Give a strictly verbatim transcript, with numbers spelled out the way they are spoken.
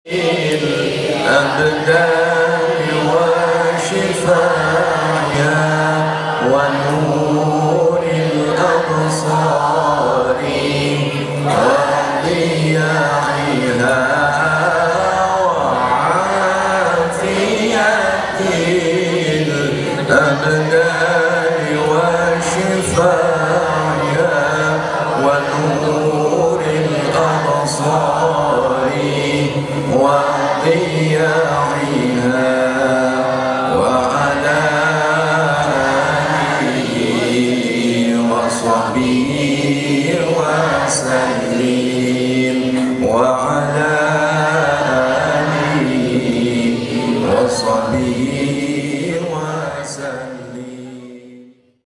الأبدان وشفاعها ونور الأبصار وضياعها وعافية الأبدان وشفاعها ونور الأبصار وضياعها وعلى آله وصحبه وسلم.